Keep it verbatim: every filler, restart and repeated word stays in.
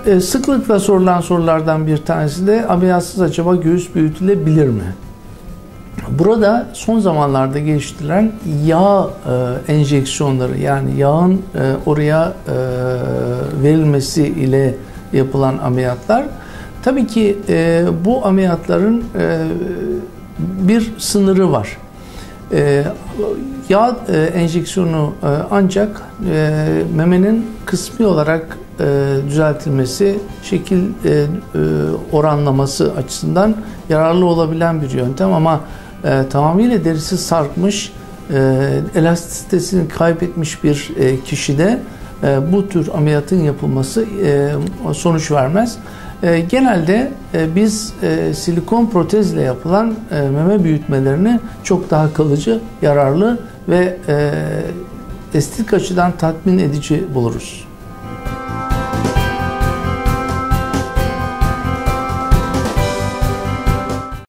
E, sıklıkla sorulan sorulardan bir tanesi de ameliyatsız acaba göğüs büyütülebilir mi? Burada son zamanlarda geliştirilen yağ e, enjeksiyonları, yani yağın e, oraya e, verilmesi ile yapılan ameliyatlar. Tabii ki e, bu ameliyatların e, bir sınırı var. E, yağ e, enjeksiyonu e, ancak e, memenin kısmi olarak e, düzeltilmesi, şekil e, e, oranlaması açısından yararlı olabilen bir yöntem, ama e, tamamıyla derisi sarkmış, e, elastisitesini kaybetmiş bir e, kişide e, bu tür ameliyatın yapılması e, sonuç vermez. E, genelde e, biz e, silikon protezle yapılan e, meme büyütmelerini çok daha kalıcı, yararlı ve e, estetik açıdan tatmin edici buluruz.